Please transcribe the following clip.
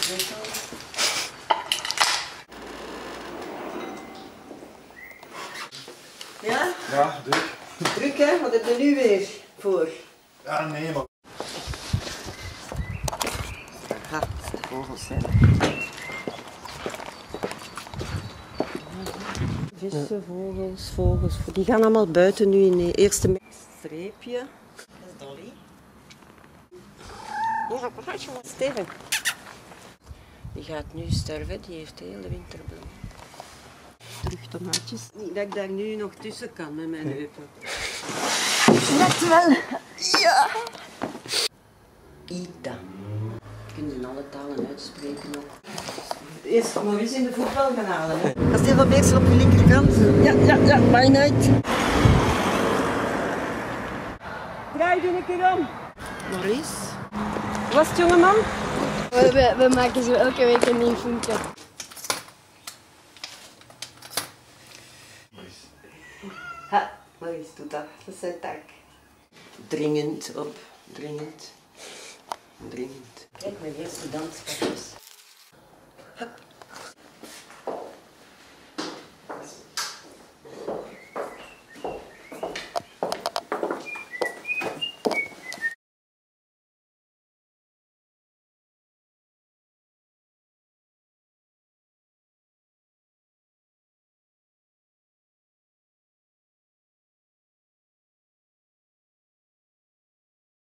Ja? Ja, druk. Druk hè, wat heb je nu weer voor? Ja, nee, maar... Ja, de vogels zijn. Vissen, vogels. Die gaan allemaal buiten nu in de eerste streepje. Dat is Dolly. Steven. Die gaat nu sterven, die heeft de hele winter bloem. Terug tomaatjes. Niet dat ik daar nu nog tussen kan met mijn heupen. Net wel. Ja. Ita. Je kunt in alle talen uitspreken ook. Eerst Maurice in de voetbal gaan halen. Hè. Kasteel van Beeksel op je linkerkant. Ja, mijn uit. Draai je een keer om. Maurice. Hoe was het, jongeman? We maken zo elke week een nieuw filmpje. Ha, Maurice doet dat. Dat is zijn taak. Dringend op. Dringend. Kijk, mijn eerste danspasjes. Hup.